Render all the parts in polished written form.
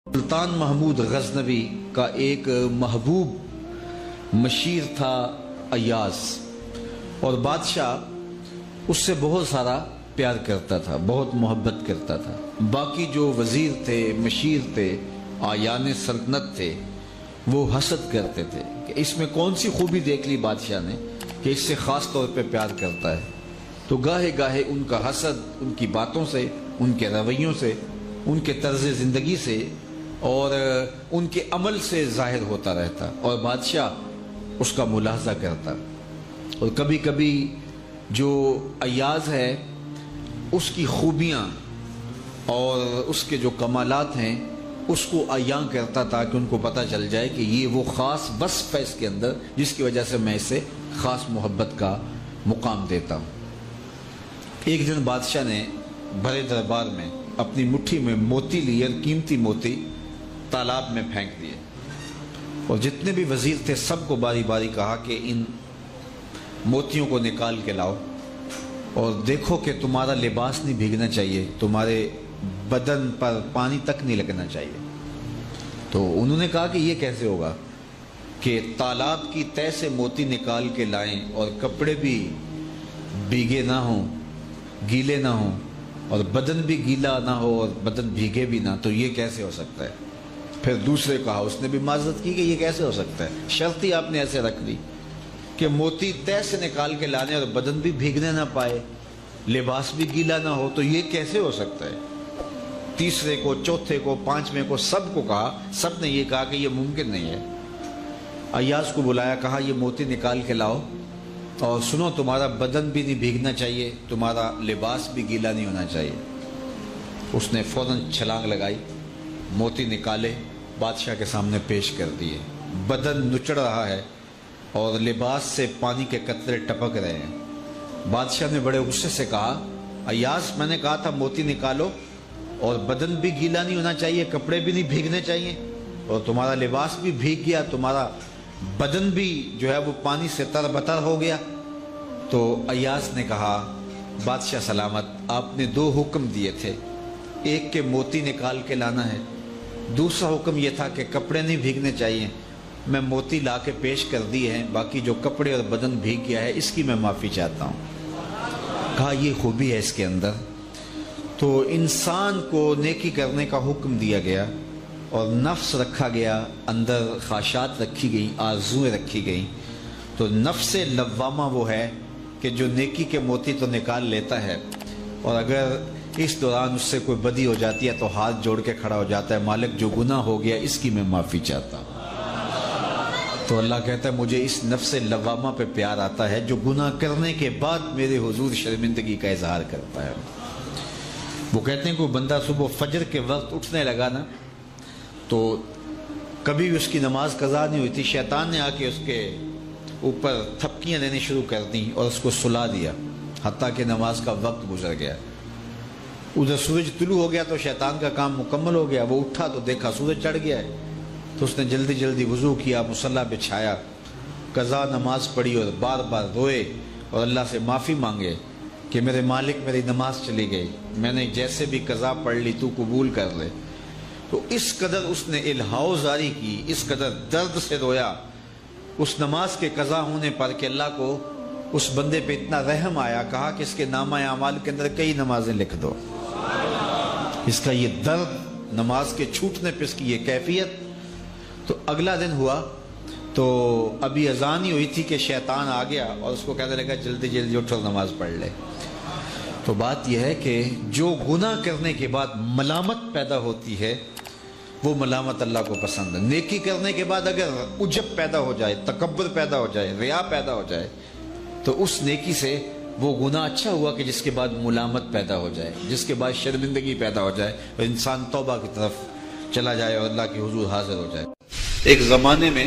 سلطان محمود غزنوی کا ایک محبوب مشیر تھا ایاز، اور بادشاہ اس سے بہت سارا پیار کرتا تھا، بہت محبت کرتا تھا۔ باقی جو وزیر تھے، مشیر تھے، آیان سلطنت تھے، وہ حسد کرتے تھے کہ اس میں کون سی خوبی دیکھ لی بادشاہ نے کہ اس سے خاص طور پہ پیار کرتا ہے۔ تو گاہے گاہے ان کا حسد ان کی باتوں سے، ان کے رویوں سے، ان کے طرز زندگی سے اور ان کے عمل سے ظاہر ہوتا رہتا، اور بادشاہ اس کا ملاحظہ کرتا۔ اور کبھی کبھی جو ایاز ہے اس کی خوبیاں اور اس کے جو کمالات ہیں اس کو عیاں کرتا تاکہ ان کو پتہ چل جائے کہ یہ وہ خاص وصف ہے اس کے اندر جس کی وجہ سے میں اسے خاص محبت کا مقام دیتا ہوں۔ ایک دن بادشاہ نے بڑے دربار میں اپنی مٹھی میں موتی لیے، قیمتی موتی تالاب میں پھینک دیے، اور جتنے بھی وزیر تھے سب کو باری باری کہا کہ ان موتیوں کو نکال کے لاؤ اور دیکھو کہ تمہارا لباس نہیں بھیگنا چاہیے، تمہارے بدن پر پانی تک نہیں لگنا چاہیے۔ تو انہوں نے کہا کہ یہ کیسے ہوگا کہ تالاب کی تہ سے موتی نکال کے لائیں اور کپڑے بھی بھیگے نہ ہوں، گیلے نہ ہوں، اور بدن بھی گیلا نہ ہو اور بدن بھیگے بھی نہ، تو یہ کیسے ہو سکتا ہے؟ پھر دوسرے کہا، اس نے بھی معذرت کی کہ یہ کیسے ہو سکتا ہے، شرط ہی آپ نے ایسے رکھ دی کہ موتی تہ سے نکال کے لانے اور بدن بھی بھیگنے نہ پائے، لباس بھی گیلا نہ ہو، تو یہ کیسے ہو سکتا ہے؟ تیسرے کو، چوتھے کو، پانچویں کو، سب کو کہا، سب نے یہ کہا کہ یہ ممکن نہیں ہے۔ ایاز کو بلایا، کہا یہ موتی نکال کے لاؤ اور سنو، تمہارا بدن بھی نہیں بھیگنا چاہیے، تمہارا لباس بھی گیلا نہیں ہونا چاہیے۔ اس نے فوراً چھلانگ لگائی، موتی نکالے، بادشاہ کے سامنے پیش کر دیے۔ بدن نچڑ رہا ہے اور لباس سے پانی کے قطرے ٹپک رہے ہیں۔ بادشاہ نے بڑے غصے سے کہا، ایاز میں نے کہا تھا موتی نکالو اور بدن بھی گیلا نہیں ہونا چاہیے، کپڑے بھی نہیں بھیگنے چاہیے، اور تمہارا لباس بھی بھیگ گیا، تمہارا بدن بھی جو ہے وہ پانی سے تر بتر ہو گیا۔ تو ایاز نے کہا، بادشاہ سلامت، آپ نے دو حکم دیے تھے، ایک کہ موتی نکال کے لانا ہے، دوسرا حکم یہ تھا کہ کپڑے نہیں بھیگنے چاہیے۔ میں موتی لا کے پیش کر دیے ہیں، باقی جو کپڑے اور بدن بھیگ گیا ہے اس کی میں معافی چاہتا ہوں۔ کہا یہ خوبی ہے اس کے اندر۔ تو انسان کو نیکی کرنے کا حکم دیا گیا اور نفس رکھا گیا، اندر خواہشات رکھی گئیں، آرزویں رکھی گئیں۔ تو نفس لوامہ وہ ہے کہ جو نیکی کے موتی تو نکال لیتا ہے، اور اگر اس دوران اس سے کوئی بدی ہو جاتی ہے تو ہاتھ جوڑ کے کھڑا ہو جاتا ہے، مالک جو گناہ ہو گیا اس کی میں معافی چاہتا ہوں۔ تو اللہ کہتا ہے مجھے اس نفس لوامہ پہ پیار آتا ہے جو گناہ کرنے کے بعد میرے حضور شرمندگی کا اظہار کرتا ہے۔ وہ کہتے ہیں کوئی بندہ صبح فجر کے وقت اٹھنے لگا نا، تو کبھی بھی اس کی نماز قضا نہیں ہوئی تھی، شیطان نے آ کے اس کے اوپر تھپکیاں دینے شروع کر دیں اور اس کو سلا دیا، حتیٰ کہ نماز کا وقت گزر گیا۔ ادھر سورج طلوع ہو گیا تو شیطان کا کام مکمل ہو گیا، وہ اٹھا تو دیکھا سورج چڑھ گیا ہے، تو اس نے جلدی جلدی وضو کیا، مصلی بچھایا، قضا نماز پڑھی اور بار بار روئے اور اللہ سے معافی مانگے کہ میرے مالک میری نماز چلی گئی، میں نے جیسے بھی قضا پڑھ لی تو قبول کر لے۔ تو اس قدر اس نے الہاؤ زاری کی، اس قدر درد سے رویا اس نماز کے قضا ہونے پر کہ اللہ کو اس بندے پہ اتنا رحم آیا، کہا کہ اس کے نامہ اعمال کے اندر کئی نمازیں لکھ دو۔ اس کا یہ درد، نماز کے چھوٹنے پہ اس کی یہ کیفیت۔ تو اگلا دن ہوا تو ابھی اذان ہی ہوئی تھی کہ شیطان آ گیا اور اس کو کہنے لگا جلدی جلدی اٹھو نماز پڑھ لے۔ تو بات یہ ہے کہ جو گناہ کرنے کے بعد ملامت پیدا ہوتی ہے وہ ملامت اللہ کو پسند ہے۔ نیکی کرنے کے بعد اگر عجب پیدا ہو جائے، تکبر پیدا ہو جائے، ریا پیدا ہو جائے، تو اس نیکی سے وہ گناہ اچھا ہوا کہ جس کے بعد ملامت پیدا ہو جائے، جس کے بعد شرمندگی پیدا ہو جائے اور انسان توبہ کی طرف چلا جائے اور اللہ کے حضور حاضر ہو جائے۔ ایک زمانے میں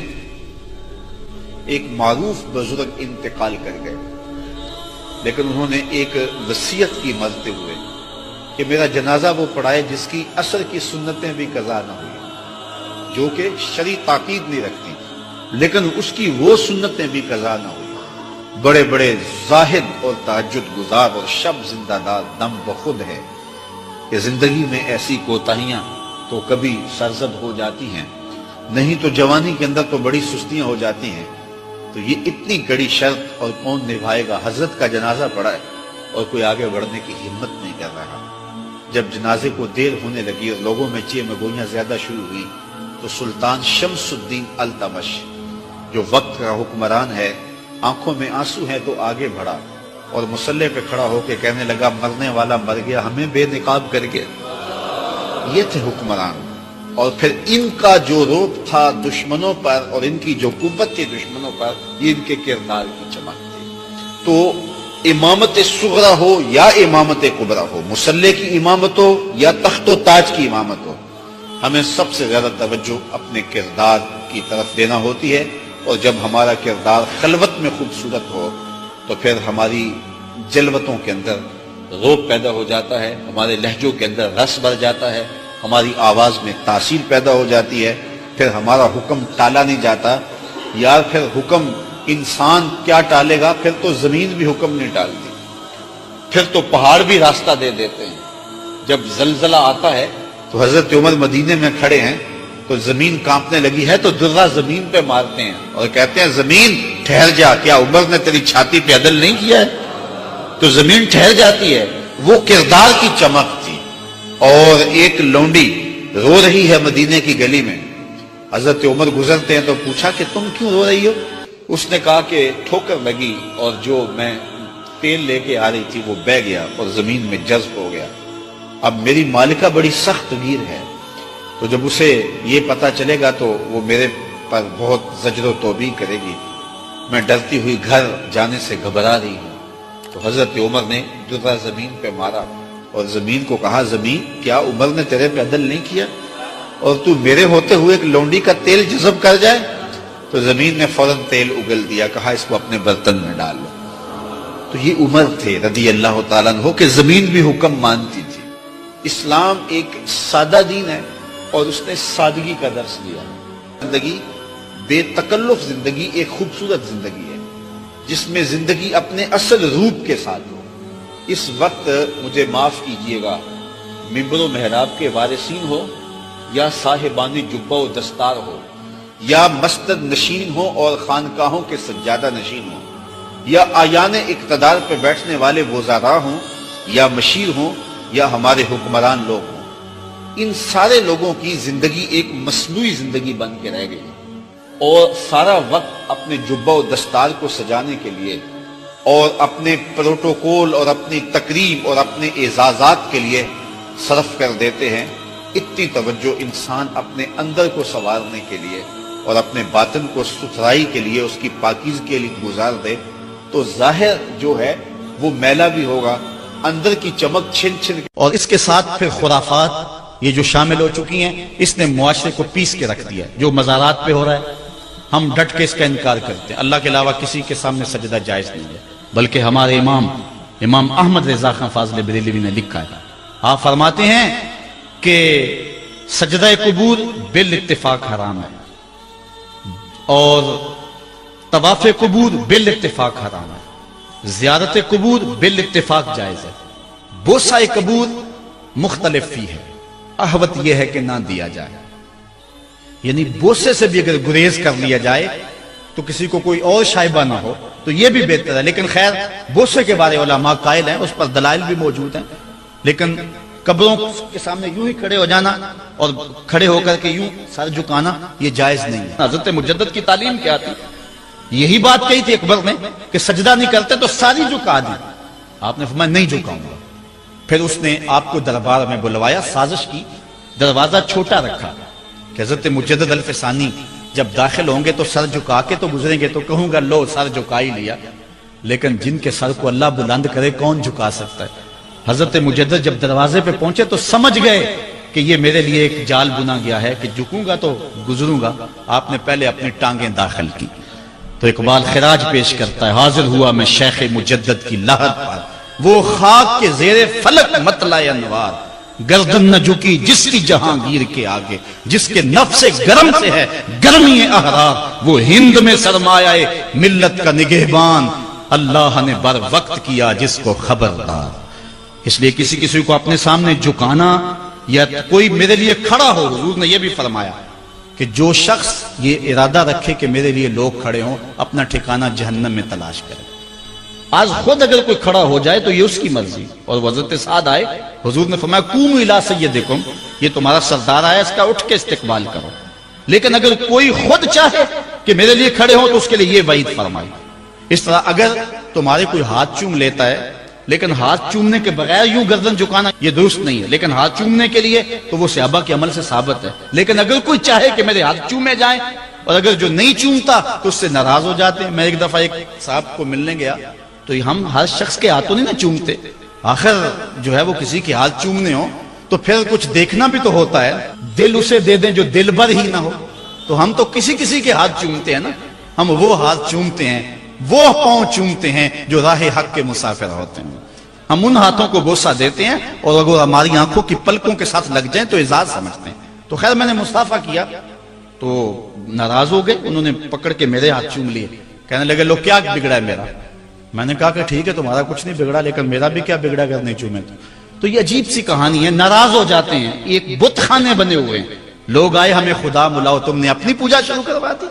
ایک معروف بزرگ انتقال کر گئے، لیکن انہوں نے ایک وصیت کی مرتے ہوئے کہ میرا جنازہ وہ پڑھائے جس کی عصر کی سنتیں بھی قضا نہ ہوئی، جو کہ شرعی تاکید نہیں رکھتی لیکن اس کی وہ سنتیں بھی قضا نہ ہوئی۔ بڑے بڑے زاہد اور تہجد گزار اور شب زندہ دار دم بخود ہے کہ زندگی میں ایسی کوتاہیاں تو کبھی سرزد ہو جاتی ہیں، نہیں تو جوانی کے اندر تو بڑی سستیاں ہو جاتی ہیں۔ تو یہ اتنی کڑی شرط اور کون نبھائے گا؟ حضرت کا جنازہ پڑا ہے اور کوئی آگے بڑھنے کی ہمت نہیں کر رہا۔ جب جنازے کو دیر ہونے لگی اور لوگوں میں چیخ مگوئیاں زیادہ شروع ہوئی تو سلطان شمس الدین التمش جو وقت کا حکمران ہے، آنکھوں میں آنسو ہے تو آگے بڑھا اور مصلی پہ کھڑا ہو کے کہنے لگا مرنے والا مر گیا، ہمیں بے نقاب کر کے۔ یہ تھے حکمران۔ اور پھر ان کا جو روب تھا دشمنوں پر اور ان کی جو قوت تھی دشمنوں پر، یہ ان کے کردار کی چمک تھی۔ تو امامت صغرا ہو یا امامت کبرا ہو، مصلی کی امامت ہو یا تخت و تاج کی امامت ہو، ہمیں سب سے زیادہ توجہ اپنے کردار کی طرف دینا ہوتی ہے۔ اور جب ہمارا کردار خلوت میں خوبصورت ہو تو پھر ہماری جلوتوں کے اندر روب پیدا ہو جاتا ہے، ہمارے لہجوں کے اندر رس بھر جاتا ہے، ہماری آواز میں تاثیر پیدا ہو جاتی ہے، پھر ہمارا حکم ٹالا نہیں جاتا۔ یار پھر حکم انسان کیا ٹالے گا؟ پھر تو زمین بھی حکم نہیں ٹالتی، پھر تو پہاڑ بھی راستہ دے دیتے ہیں۔ جب زلزلہ آتا ہے تو حضرت عمر مدینے میں کھڑے ہیں تو زمین کانپنے لگی ہے تو درہ زمین پہ مارتے ہیں اور کہتے ہیں زمین ٹھہر جا، کیا عمر نے تیری چھاتی پہ عدل نہیں کیا ہے؟ تو زمین ٹھہر جاتی ہے۔ وہ کردار کی چمک تھی۔ اور ایک لونڈی رو رہی ہے مدینے کی گلی میں، حضرت عمر گزرتے ہیں تو پوچھا کہ تم کیوں رو رہی ہو؟ اس نے کہا کہ ٹھوکر لگی اور جو میں تیل لے کے آ رہی تھی وہ بہہ گیا اور زمین میں جذب ہو گیا۔ اب میری مالکہ بڑی سخت گیر ہے، تو جب اسے یہ پتا چلے گا تو وہ میرے پر بہت زجر و توبیخ کرے گی، میں ڈرتی ہوئی گھر جانے سے گھبرا رہی ہوں۔ تو حضرت عمر نے درہ زمین پہ مارا اور زمین کو کہا زمین کیا عمر نے تیرے پہ عدل نہیں کیا اور تو میرے ہوتے ہوئے ایک لونڈی کا تیل جذب کر جائے؟ تو زمین نے فوراً تیل اگل دیا، کہا اس کو اپنے برتن میں ڈال لو۔ تو یہ عمر تھے رضی اللہ تعالیٰ عنہ کہ زمین بھی حکم مانتی تھی۔ اسلام ایک سادہ دین ہے اور اس نے سادگی کا درس دیا۔ زندگی بے تکلف زندگی ایک خوبصورت زندگی ہے جس میں زندگی اپنے اصل روپ کے ساتھ ہو۔ اس وقت مجھے معاف کیجئے گا، منبر و محراب کے وارثین ہو یا صاحبان جبہ و دستار ہو یا مسجد نشین ہو اور خانقاہوں کے سجادہ نشین ہو یا آیان اقتدار پہ بیٹھنے والے وزراء ہوں یا مشیر ہوں یا ہمارے حکمران لوگ ہوں، ان سارے لوگوں کی زندگی ایک مصنوعی زندگی بن کے رہ گئی اور سارا وقت اپنے جبہ و دستار کو سجانے کے لیے اور اپنے پروٹوکول اور اپنی تقریب اور اپنے اعزازات کے لیے صرف کر دیتے ہیں۔ اتنی توجہ انسان اپنے اندر کو سنوارنے کے لیے اور اپنے باطن کو ستھرائی کے لیے اس کی پاکیزگی کے لیے گزار دے تو ظاہر جو ہے وہ میلا بھی ہوگا، اندر کی چمک چھن چھن۔ اور اس کے ساتھ پھر خرافات یہ جو شامل ہو چکی ہیں، اس نے معاشرے کو پیس کے رکھ دیا۔ جو مزارات پہ ہو رہا ہے ہم ڈٹ کے اس کا انکار کرتے ہیں، اللہ کے علاوہ کسی کے سامنے سجدہ جائز نہیں ہے، بلکہ ہمارے امام احمد رضا خان فاضل بریلوی نے لکھا ہے، آپ فرماتے ہیں کہ سجدہ قبور بالاتفاق حرام ہے اور طواف قبور بالاتفاق حرام ہے، زیارت قبور بالاتفاق جائز ہے، بوسہ قبور مختلف فی ہے، احوط یہ ہے کہ نہ دیا جائے، یعنی بوسے سے بھی اگر گریز کر لیا جائے تو کسی کو کوئی اور شائبہ نہ ہو تو یہ بھی بہتر ہے۔ لیکن خیر بوسے کے بارے علماء قائل ہیں، اس پر دلائل بھی موجود ہیں، لیکن قبروں کے سامنے یوں ہی کھڑے ہو جانا اور کھڑے ہو کر کے یوں سر جھکانا یہ جائز نہیں ہے۔ حضرت مجدد کی تعلیم کیا تھی؟ یہی بات کہی تھی اکبر نے کہ سجدہ نہیں کرتے تو ساری جھکا دی، آپ نے فرمایا نہیں جھکاؤں گا۔ پھر اس نے آپ کو دربار میں بلوایا، سازش کی، دروازہ چھوٹا رکھا کہ حضرت مجدد الفسانی جب داخل ہوں گے تو سر جھکا کے تو گزریں گے تو کہوں گا لو سر جھکا ہی لیا، لیکن جن کے سر کو اللہ بلند کرے کون جھکا سکتا ہے؟ حضرت مجدد جب دروازے پہ پہنچے تو سمجھ گئے کہ یہ میرے لیے ایک جال بنا گیا ہے کہ جھکوں گا تو گزروں گا۔ آپ نے پہلے اپنی ٹانگیں داخل کی تو اقبال خراج پیش کرتا ہے، حاضر ہوا میں شیخ مجدد کی لحد پر، وہ خاک کے زیر فلک مطلع انوار، گردن نہ جھکی جس کی جہانگیر کے آگے، جس کے نفس گرم سے ہے گرمی احرار، وہ ہند میں سرمایہ ملت کا نگہبان، اللہ نے بر وقت کیا جس کو خبردار۔ اس لیے کسی کو اپنے سامنے جھکانا یا کوئی میرے لیے کھڑا ہو. حضور نے یہ بھی فرمایا کہ جو شخص یہ ارادہ رکھے کہ میرے لیے لوگ کھڑے ہوں اپنا ٹھکانہ جہنم میں تلاش کرے. آج خود اگر کوئی کھڑا ہو جائے تو یہ اس کی مرضی. اور حضرت سعد آئے, حضور نے فرمایا قوموا الی سیدکم, یہ تمہارا سردار آیا, اس کا اٹھ کے استقبال کرو. لیکن اگر کوئی خود چاہے کہ میرے لیے کھڑے ہوں تو اس کے لیے یہ وعید فرمائی. اس طرح اگر تمہارے کوئی ہاتھ چوم لیتا ہے, لیکن ہاتھ چومنے کے بغیر یوں گردن جھکانا یہ درست نہیں ہے, لیکن ہاتھ چومنے کے لیے تو وہ صحابہ کے عمل سے ثابت ہے. لیکن اگر کوئی چاہے کہ میرے ہاتھ چومے جائیں, اور اگر جو نہیں چومتا تو اس سے ناراض ہو جاتے ہیں. میں ایک دفعہ ایک صاحب کو ملنے گیا تو ہم ہر شخص کے ہاتھوں نہیں نہ چومتے, آخر جو ہے وہ کسی کے ہاتھ چومنے ہو تو پھر کچھ دیکھنا بھی تو ہوتا ہے. دل اسے دے دیں جو دل بھر ہی نہ ہو. تو ہم تو کسی کے ہاتھ چومتے ہیں نا, ہم وہ ہاتھ چومتے ہیں, وہ پاؤں چومتے ہیں جو راہ حق کے مسافر ہوتے ہیں. ہم ان ہاتھوں کو بوسہ دیتے ہیں, اور اگر ہماری آنکھوں کی پلکوں کے ساتھ لگ جائیں تو اعزاز سمجھتے ہیں. تو خیر میں نے مصافحہ کیا تو ناراض ہو گئے, انہوں نے پکڑ کے میرے ہاتھ چوم لیے. کہنے لگے لو کیا بگڑا ہے میرا. میں نے کہا کہ ٹھیک ہے تمہارا کچھ نہیں بگڑا, لیکن میرا بھی کیا بگڑا اگر نہیں چومے تو یہ عجیب سی کہانی ہے. ناراض ہو جاتے ہیں. ایک بت خانے بنے ہوئے ہیں, لوگ آئے ہمیں خدا ملاؤ, تم نے اپنی پوجا شروع کروا دی.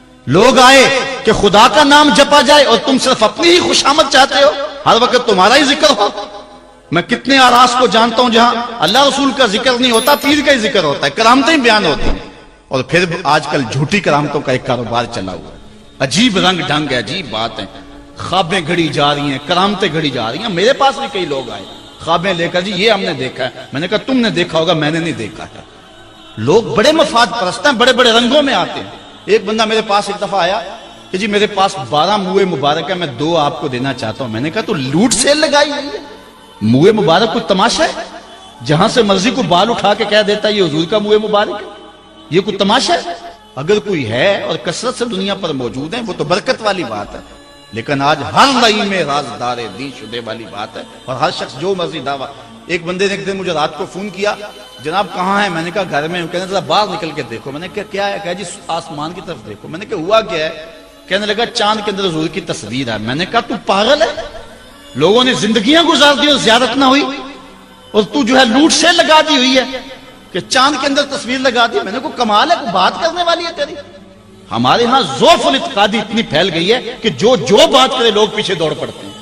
لوگ آئے کہ خدا کا نام جپا جائے اور تم صرف اپنی ہی خوشامد چاہتے ہو, ہر وقت تمہارا ہی ذکر ہو. میں کتنے آراس کو جانتا ہوں جہاں اللہ رسول کا ذکر نہیں ہوتا, پیر کا ہی ذکر ہوتا ہے, کرامتیں بیان ہوتی ہیں. اور پھر آج کل جھوٹی کرامتوں کا ایک کاروبار چلا ہوا ہے. عجیب رنگ ڈھنگ ہے, عجیب بات ہے. خوابیں گھڑی جا رہی ہیں, کرامتیں گھڑی جا رہی ہیں. میرے پاس بھی کئی لوگ آئے خوابیں لے کر, جی یہ ہم نے دیکھا ہے. میں نے کہا تم نے دیکھا ہوگا, میں نے نہیں دیکھا ہے. لوگ بڑے مفاد پرست ہیں, بڑے بڑے رنگوں میں آتے ہیں. ایک بندہ میرے پاس ایک دفعہ آیا کہ جی میرے پاس 12 موئے مبارک ہے, میں 2 آپ کو دینا چاہتا ہوں. میں نے کہا تو لوٹ سیل لگائی ہوئی ہے, موئے مبارک کوئی تماشا ہے؟ جہاں سے مرضی کو بال اٹھا کے کہہ دیتا ہے یہ حضور کا موئے مبارک ہے, یہ کوئی تماشا ہے؟ اگر کوئی ہے اور کثرت سے دنیا پر موجود ہے وہ تو برکت والی بات ہے. لیکن آج ہر لئی میں رازدار دین شدے والی بات ہے, اور ہر شخص جو مرضی دعویٰ. ایک بندے نے ایک دن مجھے رات کو فون کیا, جناب کہاں ہے؟ میں نے کہا گھر میں. کہنے لگا باہر نکل کے دیکھو. میں نے کہا کیا ہے؟ کہا جی آسمان کی طرف دیکھو. میں نے کہا ہوا کیا ہے؟ کہنے لگا چاند کے اندر حضور کی تصویر ہے. میں نے کہا تو پاگل ہے, لوگوں نے زندگیاں گزار دی اور زیارت نہ ہوئی, اور تو جو ہے لوٹ سے لگا دی ہوئی ہے کہ چاند کے اندر تصویر لگا دی. میں نے کہا کمال ہے, کوئی بات کرنے والی ہے تیری. ہمارے ہاں ذوف الاعتقادی اتنی پھیل گئی ہے کہ جو بات کرے لوگ پیچھے دوڑ پڑتے ہیں.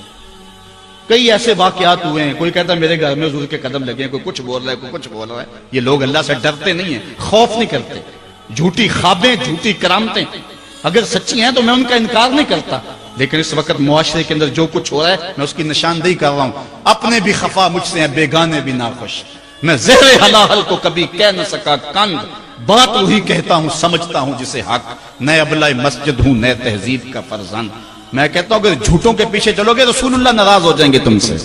کئی ایسے واقعات ہوئے ہیں, کوئی کہتا ہے میرے گھر میں حضور کے قدم لگے ہیں, کوئی کچھ بول رہا ہے, کوئی کچھ بول رہا ہے. یہ لوگ اللہ سے ڈرتے نہیں ہیں, خوف نہیں کرتے. جھوٹی خوابیں, جھوٹی کرامتیں اگر سچی ہیں تو میں ان کا انکار نہیں کرتا, لیکن اس وقت معاشرے کے اندر جو کچھ ہو رہا ہے میں اس کی نشاندہی کر رہا ہوں. اپنے بھی خفا مجھ سے ہیں, بیگانے بھی ناخوش. میں زہر حلال کو کبھی کہہ نہ سکا کند, بات وہی کہتا ہوں سمجھتا ہوں جسے حق. نئے ابلۂ مسجد ہوں, نئے تہذیب کا فرزند. میں کہتا ہوں اگر جھوٹوں کے پیچھے چلو گے رسول اللہ ناراض ہو جائیں گے تم سے.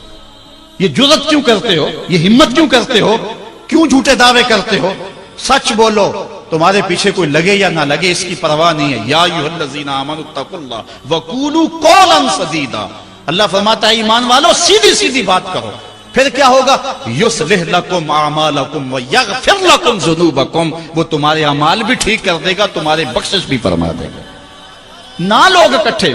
یہ جرت کیوں کرتے ہو, یہ ہمت کیوں کرتے ہو, کیوں جھوٹے دعوے کرتے ہو؟ سچ بولو, تمہارے پیچھے کوئی لگے یا نہ لگے اس کی پرواہ نہیں ہے. یا ایھا الذین آمنوا اتقوا اللہ وقولوا قولا سدیدا. اللہ فرماتا ہے ایمان والو سیدھی سیدھی بات کرو. پھر کیا ہوگا؟ یصلح لکم اعمالکم ویغفر لکم ذنوبکم. وہ تمہارے اعمال بھی ٹھیک کر دے گا, تمہارے بخشش بھی فرما دے گا. نہ لوگ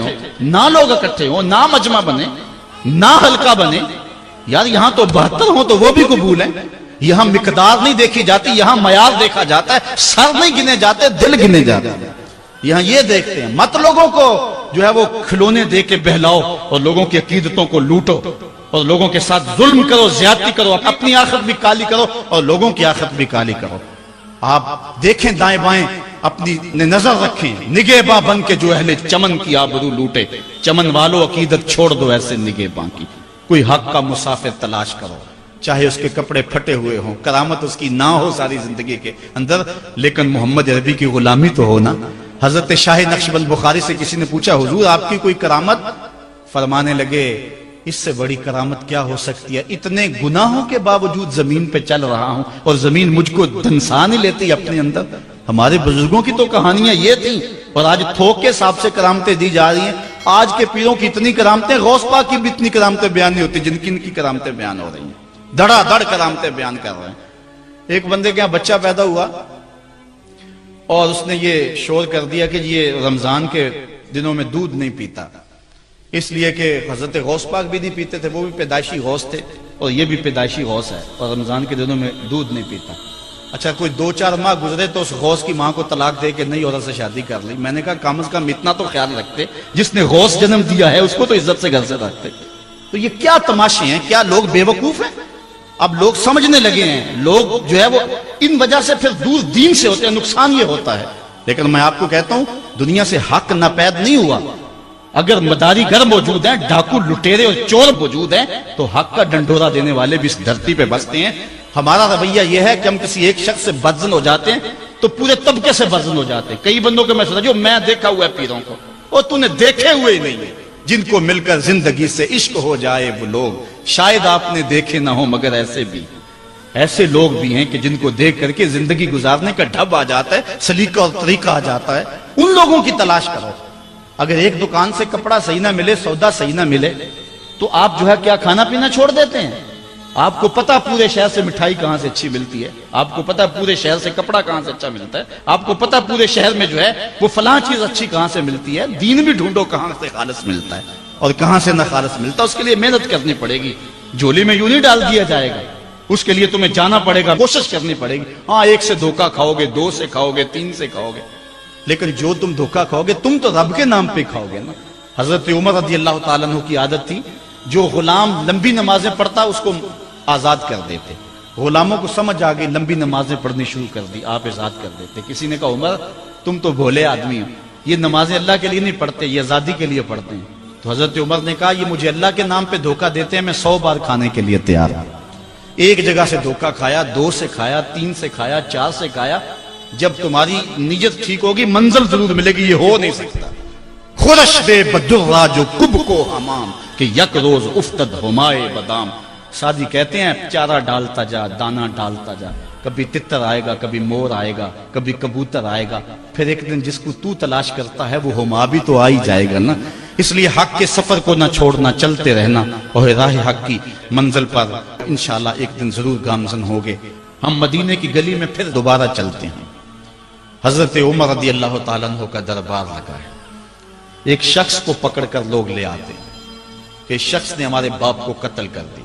اکٹھے ہوں, نہ مجمع بنے, نہ حلقہ بنے. یار یہاں تو 72 ہوں تو وہ بھی قبول ہیں. یہاں مقدار نہیں دیکھی جاتی, یہاں معیار دیکھا جاتا ہے. سر نہیں گنے جاتے, دل گنے جاتے ہیں. یہاں یہ دیکھتے ہیں. مت لوگوں کو جو ہے وہ کھلونے دے کے بہلاؤ اور لوگوں کی عقیدتوں کو لوٹو اور لوگوں کے ساتھ ظلم کرو, زیادتی کرو, اپنی آخرت بھی کالی کرو اور لوگوں کی آخرت بھی کالی کرو. آپ دیکھیں دائیں بائیں, اپنی نظر رکھیں. نگہباں بن کے جو اہل چمن کی آبرو لوٹے, چمن والو عقیدت چھوڑ دو ایسے نگہباں کی. کوئی حق کا مسافر تلاش کرو, چاہے اس کے کپڑے پھٹے ہوئے ہوں, کرامت اس کی نہ ہو ساری زندگی کے اندر, لیکن محمد عربی کی غلامی تو ہونا. حضرت شاہ نقشبند بخاری سے کسی نے پوچھا حضور آپ کی کوئی کرامت؟ فرمانے لگے اس سے بڑی کرامت کیا ہو سکتی ہے؟ اتنے گناہوں کے باوجود زمین پہ چل رہا ہوں اور زمین مجھ کو دھنسا نہیں لیتی اپنے اندر. ہمارے بزرگوں کی تو کہانیاں یہ تھیں, اور آج تھوک کے حساب سے کرامتیں دی جا رہی ہیں. آج کے پیروں کی اتنی کرامتیں, غوث پاک کی بھی اتنی کرامتیں بیان نہیں ہوتی جن کی ان کی کرامتیں بیان ہو رہی ہیں. دڑا دڑ کرامتیں بیان کر رہے ہیں. ایک بندے کے یہاں بچہ پیدا ہوا اور اس نے یہ شور کر دیا کہ یہ رمضان کے دنوں میں دودھ نہیں پیتا, اس لیے کہ حضرت غوث پاک بھی نہیں پیتے تھے, وہ بھی پیدائشی غوث تھے. اور یہ بھی پیدائشی غوث ہے اور رمضان کے دنوں میں دودھ نہیں پیتا۔ اچھا کوئی 2-4 ماہ گزرے تو اس غوث کی ماں کو طلاق دے کے نئی عورت سے شادی کر لی۔ میں نے کہا کم از کم اتنا تو خیال رکھتے، جس نے غوث جنم دیا ہے اس کو تو عزت سے گھر سے رکھتے۔ تو یہ کیا تماشے ہیں، کیا لوگ بے وقوف ہیں؟ اب لوگ سمجھنے لگے ہیں، لوگ جو ہے وہ ان وجہ سے پھر دور دین سے ہوتے ہیں، نقصان یہ ہوتا ہے۔ لیکن میں آپ کو کہتا ہوں دنیا سے حق ناپید نہیں ہوا۔ اگر مداری گر موجود ہیں، ڈاکو لٹیرے اور چور موجود ہیں، تو حق کا ڈنڈورا دینے والے بھی اس دھرتی پہ بستے ہیں۔ ہمارا رویہ یہ ہے کہ ہم کسی ایک شخص سے بدزن ہو جاتے ہیں تو پورے طبقے سے بدزن ہو جاتے ہیں۔ کئی بندوں کو میں سنا جو میں دیکھا ہوا ہے پیروں کو، اور تو نے دیکھے ہوئے نہیں ہے، جن کو مل کر زندگی سے عشق ہو جائے وہ لوگ شاید آپ نے دیکھے نہ ہو، مگر ایسے لوگ بھی ہیں کہ جن کو دیکھ کر کے زندگی گزارنے کا ڈھب آ جاتا ہے، سلیقہ اور طریقہ آ جاتا ہے۔ ان لوگوں کی تلاش کرو۔ اگر ایک دکان سے کپڑا صحیح نہ ملے، سودا صحیح نہ ملے، تو آپ جو ہے کیا کھانا پینا چھوڑ دیتے ہیں؟ آپ کو پتا پورے شہر سے مٹھائی کہاں سے اچھی ملتی ہے، آپ کو پتا پورے شہر سے کپڑا کہاں سے اچھا ملتا ہے، آپ کو پتا پورے شہر میں جو ہے وہ فلاں چیز اچھی کہاں سے ملتی ہے۔ دین بھی ڈھونڈو کہاں سے خالص ملتا ہے اور کہاں سے نہ خالص ملتا ہے، اس کے لیے محنت کرنی پڑے گی۔ جھولی میں یوں نہیں ڈال دیا جائے گا، اس کے لیے تمہیں جانا پڑے گا، کوشش کرنی پڑے گی۔ ہاں 1 سے دھوکہ کھاؤ گے، 2 سے کھاؤ گے، 3 سے کھاؤ گے، لیکن جو تم دھوکہ کھاؤ گے تم تو رب کے نام پہ کھاؤ گے نا۔ حضرت عمر رضی اللہ تعالیٰ عنہ کی عادت تھی، جو غلام لمبی نمازیں پڑھتا اس کو آزاد کر دیتے۔ غلاموں کو سمجھ آ گئی، لمبی نمازیں پڑھنی شروع کر دی، آپ آزاد کر دیتے۔ کسی نے کہا عمر تم تو بھولے آدمی ہو، یہ نمازیں اللہ کے لیے نہیں پڑھتے، یہ آزادی کے لیے پڑھتے ہیں۔ تو حضرت عمر نے کہا یہ مجھے اللہ کے نام پہ دھوکہ دیتے ہیں، میں 100 بار کھانے کے لیے تیار ہوں۔ ایک جگہ سے دھوکہ کھایا، 2 سے کھایا، 3 سے کھایا، 4 سے کھایا۔ جب تمہاری نیت ٹھیک ہوگی منزل ضرور ملے گی، یہ ہو نہیں سکتا۔ خورش دے بدرا جو کب کو حمام کہ یک روز افتد ہمائے بدام۔ سادی کہتے ہیں چارہ ڈالتا جا، دانا ڈالتا جا، کبھی تتر آئے گا، کبھی مور آئے گا، کبھی کبوتر آئے گا، پھر ایک دن جس کو تو تلاش کرتا ہے وہ ہما بھی تو آ ہی جائے گا نا۔ اس لیے حق کے سفر کو نہ چھوڑنا، چلتے رہنا، اور راہ حق کی منزل پر انشاءاللہ ایک دن ضرور گامزن ہوگے۔ ہم مدینے کی گلی میں پھر دوبارہ چلتے ہیں۔ حضرت عمر رضی اللہ تعالیٰ عنہ کا دربار لگا ہے۔ ایک شخص کو پکڑ کر لوگ لے آتے ہیں کہ شخص نے ہمارے باپ کو قتل کر دیا۔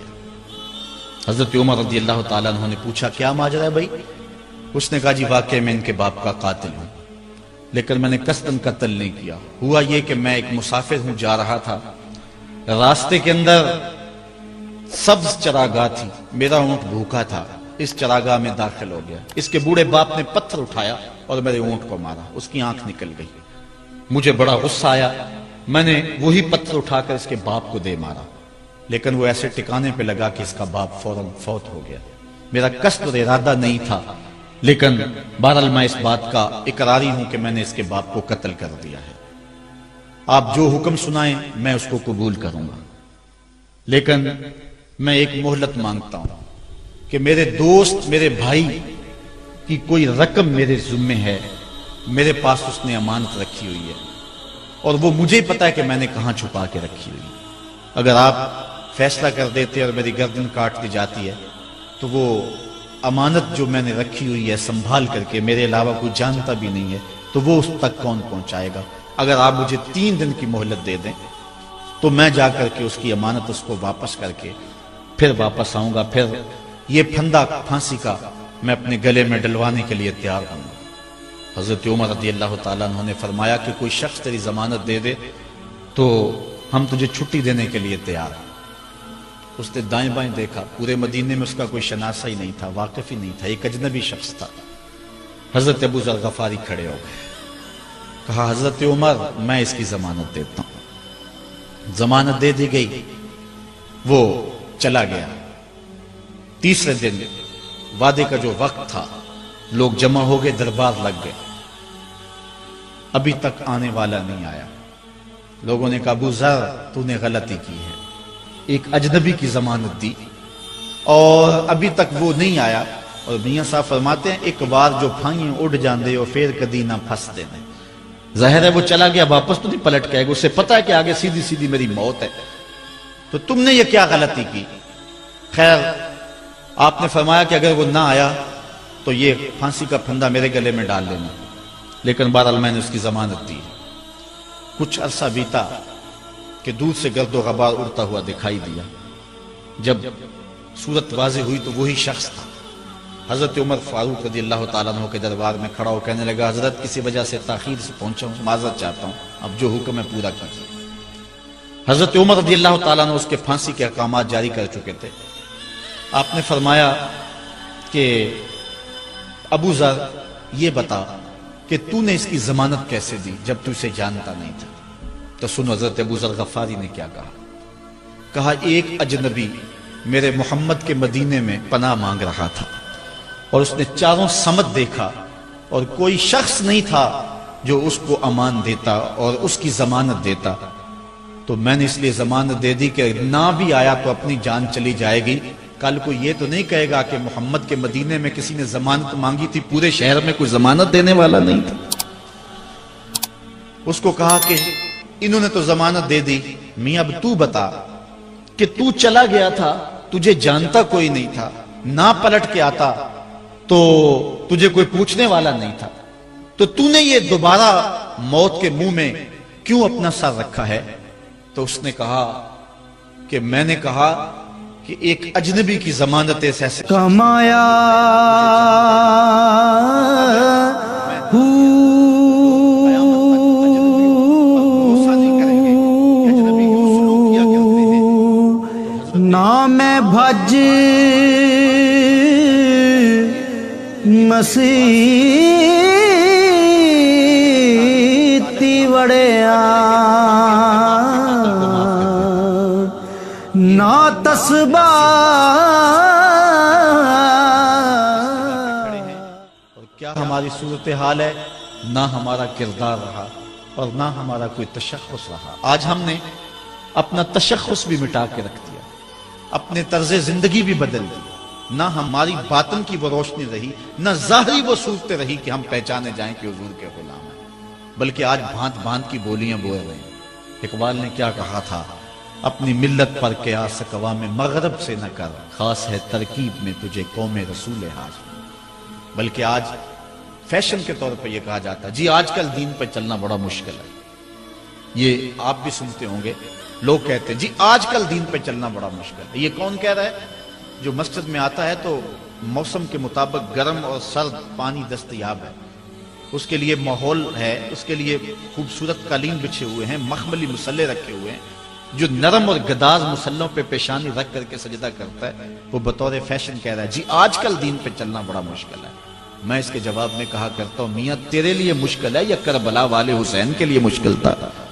حضرت عمر رضی اللہ تعالیٰ عنہ نے پوچھا کیا ماجرا ہے بھائی؟ اس نے کہا جی واقعی میں ان کے باپ کا قاتل ہوں، لیکن میں نے قصداً قتل نہیں کیا۔ ہوا یہ کہ میں ایک مسافر ہوں، جا رہا تھا، راستے کے اندر سبز چراگاہ تھی، میرا اونٹ بھوکا تھا، اس چراگاہ میں داخل ہو گیا۔ اس کے بوڑھے باپ نے پتھر اٹھایا اور میرے اونٹ کو مارا، اس کی آنکھ نکل گئی۔ مجھے بڑا غصہ آیا، میں نے وہی پتھر اٹھا کر اس کے باپ کو دے مارا، لیکن وہ ایسے ٹکانے پہ لگا کہ اس کا باپ فوراً فوت ہو گیا۔ میرا قصد اور ارادہ نہیں تھا، لیکن بہرحال میں اس بات کا اقراری ہوں کہ میں نے اس کے باپ کو قتل کر دیا ہے۔ آپ جو حکم سنائیں میں اس کو قبول کروں گا، لیکن میں ایک مہلت مانگتا ہوں کہ میرے دوست، میرے بھائی کی کوئی رقم میرے ذمے ہے، میرے پاس اس نے امانت رکھی ہوئی ہے، اور وہ مجھے پتا ہے کہ میں نے کہاں چھپا کے رکھی ہوئی ہے۔ اگر آپ فیصلہ کر دیتے اور میری گردن کاٹ دی جاتی ہے تو وہ امانت جو میں نے رکھی ہوئی ہے سنبھال کر کے، میرے علاوہ کوئی جانتا بھی نہیں ہے، تو وہ اس تک کون پہنچائے گا؟ اگر آپ مجھے 3 دن کی مہلت دے دیں تو میں جا کر کے اس کی امانت اس کو واپس کر کے پھر واپس آؤں گا، پھر یہ پھندا پھانسی کا میں اپنے گلے میں ڈلوانے کے لیے تیار ہوں گا۔ حضرت عمر رضی اللہ تعالیٰ عنہ نے فرمایا کہ کوئی شخص تیری ضمانت دے دے تو ہم تجھے چھٹی دینے کے لیے تیار ہیں۔ اس نے دائیں بائیں دیکھا، پورے مدینے میں اس کا کوئی شناسہ ہی نہیں تھا، واقف ہی نہیں تھا، ایک اجنبی شخص تھا۔ حضرت ابو ذر غفاری کھڑے ہو گئے، کہا حضرت عمر میں اس کی ضمانت دیتا ہوں۔ ضمانت دے دی گئی، وہ چلا گیا۔ تیسرے دن وعدے کا جو وقت تھا، لوگ جمع ہو گئے، دربار لگ گئے، ابھی تک آنے والا نہیں آیا۔ لوگوں نے کہا ابو ذر تو نے غلطی کی ہے، ایک اجنبی کی ضمانت دی اور ابھی تک وہ نہیں آیا۔ اور میاں صاحب فرماتے ہیں ایک بار جو پھائیں اڑ جاندے اور پھر کدی نہ پھنس دینے۔ ظاہر ہے وہ چلا گیا، واپس تو نہیں پلٹ کے آئے گا، اسے پتا ہے کہ آگے سیدھی سیدھی میری موت ہے، تو تم نے یہ کیا غلطی کی؟ خیر آپ نے فرمایا کہ اگر وہ نہ آیا تو یہ پھانسی کا پھندا میرے گلے میں ڈال لینا، لیکن بہرحال میں نے اس کی ضمانت دی۔ کچھ عرصہ بیتا کہ دور سے گرد و غبار اڑتا ہوا دکھائی دیا۔ جب صورت واضح ہوئی تو وہی شخص تھا۔ حضرت عمر فاروق رضی اللہ تعالیٰ عنہ کے دربار میں کھڑا ہو کہنے لگا حضرت کسی وجہ سے تاخیر سے پہنچا ہوں، معذرت چاہتا ہوں، اب جو حکم ہے پورا کیجیے۔ حضرت عمر رضی اللہ تعالیٰ عنہ اس کے پھانسی کے احکامات جاری کر چکے تھے۔ آپ نے فرمایا کہ ابو ذر یہ بتا کہ تو نے اس کی ضمانت کیسے دی جب تو اسے جانتا نہیں تھا؟ تو سنو حضرت ابو ذر غفاری نے کیا کہا، ایک اجنبی میرے محمد کے مدینے میں پناہ مانگ رہا تھا اور اس نے چاروں سمت دیکھا اور کوئی شخص نہیں تھا جو اس کو امان دیتا اور اس کی ضمانت دیتا، تو میں نے اس لیے ضمانت دے دی کہ نہ بھی آیا تو اپنی جان چلی جائے گی، کل کو یہ تو نہیں کہے گا کہ محمد کے مدینے میں کسی نے ضمانت مانگی تھی، پورے شہر میں کوئی ضمانت دینے والا نہیں تھا۔ اس کو کہا کہ انہوں نے تو ضمانت دے دی، میاں اب تو بتا کہ تو چلا گیا تھا، تجھے جانتا کوئی نہیں تھا، نہ پلٹ کے آتا تو تجھے کوئی پوچھنے والا نہیں تھا، تو تو نے یہ دوبارہ موت کے منہ میں کیوں اپنا سر رکھا ہے؟ تو اس نے کہا کہ میں نے کہا کہ ایک اجنبی کی ضمانت ایسے کمایا نہ میں بھج مسیتی وڑیا نہ تسبہ اور کیا ہماری صورتحال ہے، نہ ہمارا کردار رہا اور نہ ہمارا کوئی تشخص رہا۔ آج ہم نے اپنا تشخص بھی مٹا کے رکھ دیا، اپنے طرز زندگی بھی بدل دی، نہ ہماری باطن کی وہ روشنی رہی، نہ ظاہری وہ صورتیں رہی کہ ہم پہچانے جائیں کہ حضور کے غلام ہیں، بلکہ آج بھانت بھانت کی بولیاں بول رہے ہیں۔ اقبال نے کیا کہا تھا، اپنی ملت پر قیاس اقوام مغرب سے نہ کر، خاص ہے ترکیب میں تجھے قوم رسول ہاشم۔ بلکہ آج فیشن کے طور پر یہ کہا جاتا ہے جی آج کل دین پہ چلنا بڑا مشکل ہے، یہ آپ بھی سنتے ہوں گے، لوگ کہتے ہیں جی آج کل دین پہ چلنا بڑا مشکل ہے۔ یہ کون کہہ رہا ہے؟ جو مسجد میں آتا ہے تو موسم کے مطابق گرم اور سرد پانی دستیاب ہے، اس کے لیے ماحول ہے، اس کے لیے خوبصورت قالین بچھے ہوئے ہیں، مخملی مسلے رکھے ہوئے ہیں، جو نرم اور گداز مسلوں پہ پیشانی رکھ کر کے سجدہ کرتا ہے، وہ بطور فیشن کہہ رہا ہے جی آج کل دین پہ چلنا بڑا مشکل ہے۔ میں اس کے جواب میں کہا کرتا ہوں میاں تیرے لیے مشکل ہے یا کربلا والے حسین کے لیے مشکل تھا؟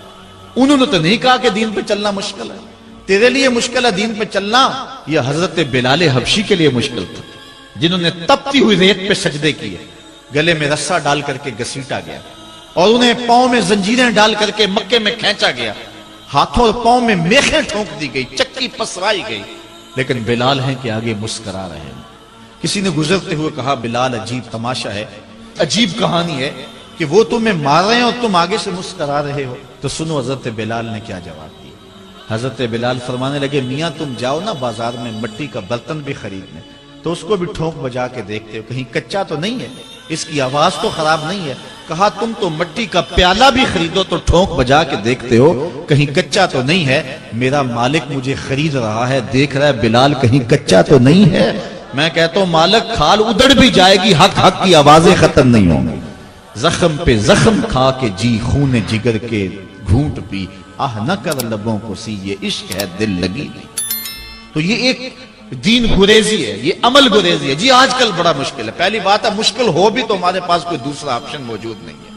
انہوں نے تو نہیں کہا کہ دین پہ چلنا مشکل ہے، تیرے لیے مشکل ہے دین پہ چلنا، یہ حضرت بلال حبشی کے لیے مشکل تھا، جنہوں نے تپتی ہوئی ریت پہ سجدے کیے، گلے میں رسا ڈال کر کے گھسیٹا گیا اور انہیں پاؤں میں زنجیریں ڈال کر کے مکے میں کھینچا گیا، ہاتھوں اور پاؤں میں میخیں ٹھونک دی گئی، چکی پسرائی گئی، لیکن بلال ہیں کہ آگے مسکرا رہے ہیں۔ کسی نے گزرتے ہوئے کہا بلال عجیب تماشا ہے، عجیب کہانی ہے کہ وہ تمہیں مار رہے ہیں اور تم آگے سے مسکرا رہے ہو۔ تو سنو حضرت بلال نے کیا جواب دیا۔ حضرت بلال فرمانے لگے میاں تم جاؤ نا بازار میں مٹی کا برتن بھی خریدنے، تو اس کو بھی ٹھونک بجا کے دیکھتے ہو کہیں کچا تو نہیں ہے، اس کی آواز تو خراب نہیں ہے۔ کہا تم تو مٹی کا پیالہ بھی خریدو تو ٹھونک بجا کے دیکھتے ہو کہیں کچا تو نہیں ہے، میرا مالک مجھے خرید رہا ہے، دیکھ رہا ہے بلال کہیں کچا تو نہیں ہے۔ میں کہتا ہوں مالک کھال ادڑ بھی جائے گی، حق حق کی آوازیں ختم نہیں ہوں گی، زخم پہ زخم کھا کے جی خون جگر کے گھونٹ پی، آہ نہ کر لبوں کو سی یہ عشق ہے دل لگی نہیں۔ تو یہ ایک دین گریزی ہے، یہ عمل گریزی ہے۔ جی آج کل بڑا مشکل ہے، پہلی بات ہے مشکل ہو بھی تو ہمارے پاس کوئی دوسرا آپشن موجود نہیں ہے۔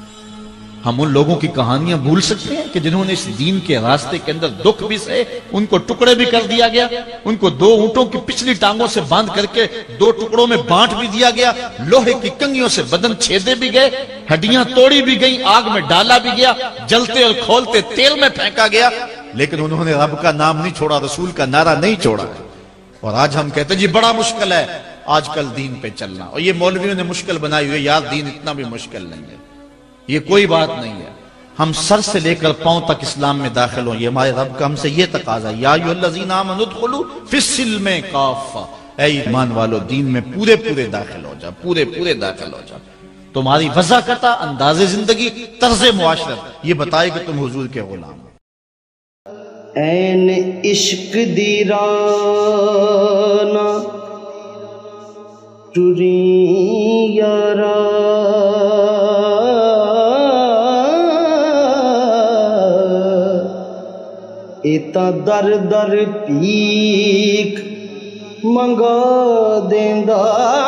ہم ان لوگوں کی کہانیاں بھول سکتے ہیں کہ جنہوں نے اس دین کے راستے کے اندر دکھ بھی سہے، ان کو ٹکڑے بھی کر دیا گیا، ان کو 2 اونٹوں کی پچھلی ٹانگوں سے باندھ کر کے 2 ٹکڑوں میں بانٹ بھی دیا گیا، لوہے کی کنگھیوں سے بدن چھیدے بھی گئے، ہڈیاں توڑی بھی گئیں، آگ میں ڈالا بھی گیا، جلتے اور کھولتے تیل میں پھینکا گیا، لیکن انہوں نے رب کا نام نہیں چھوڑا، رسول کا نعرہ نہیں چھوڑا۔ اور آج ہم کہتے ہیں جی بڑا مشکل ہے آج کل دین پہ چلنا، اور یہ مولویوں نے مشکل بنائی ہوئی ہے، یار دین اتنا بھی مشکل نہیں ہے، یہ کوئی بات نہیں ہے۔ ہم سر سے لے کر پاؤں تک اسلام میں داخل ہوں، یہ ہمارے رب کا ہم سے یہ تقاضا ہے، یا ایھا الذین آمنوا ادخلوا فی السلم کافہ، اے ایمان والو دین میں پورے داخل ہو جا، پورے داخل ہو جا۔ تمہاری وضاحت، انداز زندگی، طرز معاشرت یہ بتائے کہ تم حضور کے غلام ہو۔ این عشق دی راہ نہ ٹری یارا ایتا در در پیک منگا دیندا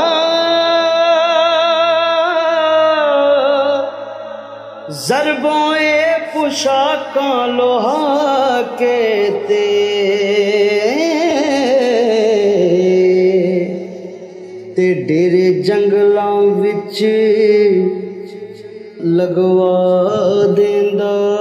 ضربوں پوشاکاں لوہا کے تے ڈیرے جنگلاں وچ لگوا دیندا